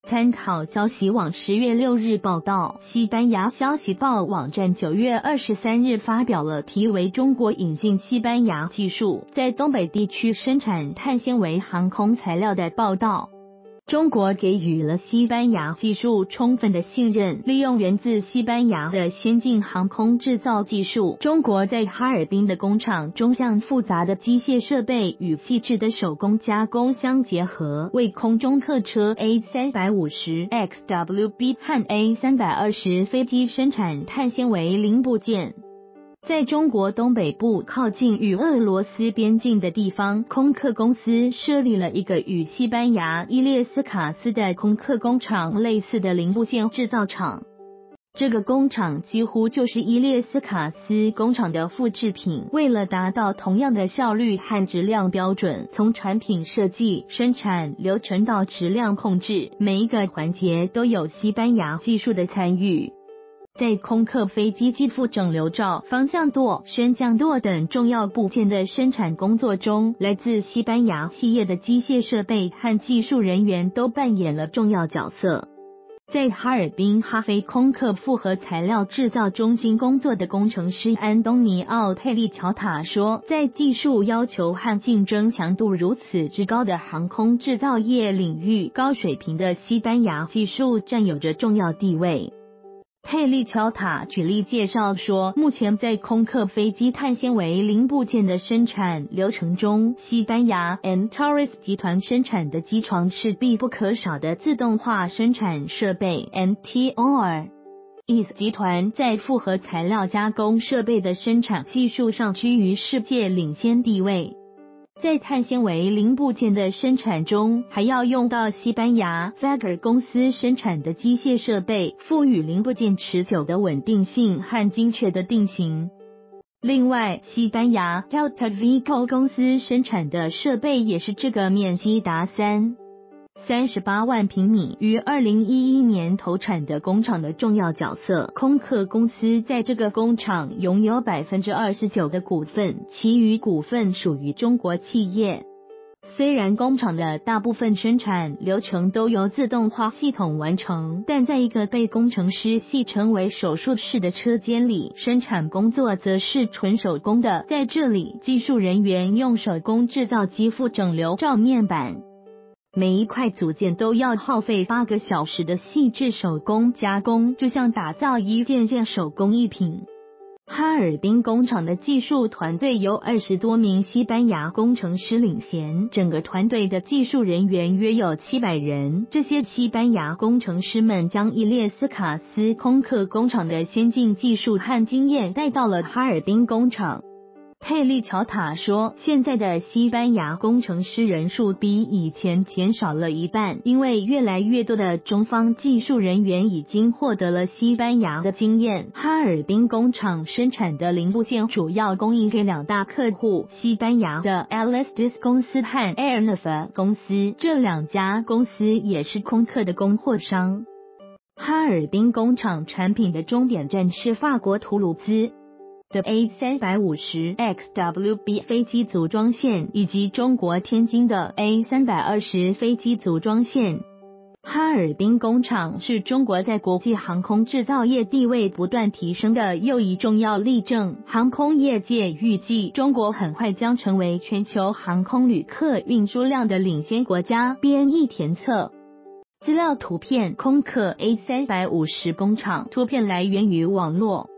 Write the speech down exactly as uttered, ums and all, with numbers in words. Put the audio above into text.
参考消息网十月六日报道，西班牙消息报网站九月二十三日发表了题为中国引进西班牙技术，在东北地区生产碳纤维航空材料的报道。中国给予了西班牙技术充分的信任，利用源自西班牙的先进航空制造技术，中国在哈尔滨的工厂中将复杂的机械设备与细致的手工加工相结合，为空中客车 A 三五零 X W B 和 A 三二零 飞机生产碳纤维零部件。在中国东北部靠近与俄罗斯边境的地方，空客公司设立了一个与西班牙伊列斯卡斯的空客工厂类似的零部件制造厂。这个工厂几乎就是伊列斯卡斯工厂的复制品，为了达到同样的效率和质量标准，从产品设计、生产流程到质量控制，每一个环节都有西班牙技术的参与。在空客飞机机腹整流罩、方向舵、升降舵等重要部件的生产工作中，来自西班牙企业的机械设备和技术人员都扮演了重要角色。在哈尔滨哈飞空客复合材料制造中心工作的工程师安东尼奥·佩利乔塔说，在技术要求和竞争强度如此之高的航空制造业领域，高水平的西班牙技术占有着重要地位。佩利乔塔举例介绍说，目前在空客飞机碳纤维零部件的生产流程中，西班牙 Antares 集团生产的机床是必不可少的自动化生产设备 M T O R。E S 集团在复合材料加工设备的生产技术上居于世界领先地位。在碳纤维零部件的生产中，还要用到西班牙 Zager 公司生产的机械设备，赋予零部件持久的稳定性和精确的定型。另外，西班牙 Delta Vico 公司生产的设备也是这个面积达三三十八万平米，于二零一一年投产的工厂的重要角色。空客公司在这个工厂拥有 百分之二十九 的股份，其余股份属于中国企业。虽然工厂的大部分生产流程都由自动化系统完成，但在一个被工程师戏称为手术室的车间里，生产工作则是纯手工的。在这里，技术人员用手工制造机腹整流罩面板，每一块组件都要耗费八个小时的细致手工加工，就像打造一件件手工艺品。哈尔滨工厂的技术团队由二十多名西班牙工程师领衔，整个团队的技术人员约有七百人。这些西班牙工程师们将伊列斯卡斯空客工厂的先进技术和经验带到了哈尔滨工厂。佩利乔塔说，现在的西班牙工程师人数比以前减少了一半，因为越来越多的中方技术人员已经获得了西班牙的经验。哈尔滨工厂生产的零部件主要供应给两大客户，西班牙的 Alestis 公司和 Airnav 公司，这两家公司也是空客的供货商。哈尔滨工厂产品的终点站是法国图卢兹的 A 三五零 X W B 飞机组装线，以及中国天津的 A 三二零 飞机组装线。哈尔滨工厂是中国在国际航空制造业地位不断提升的又一重要例证。航空业界预计，中国很快将成为全球航空旅客运输量的领先国家。编译填测资料图片，空客 A 三五零工厂，图片来源于网络。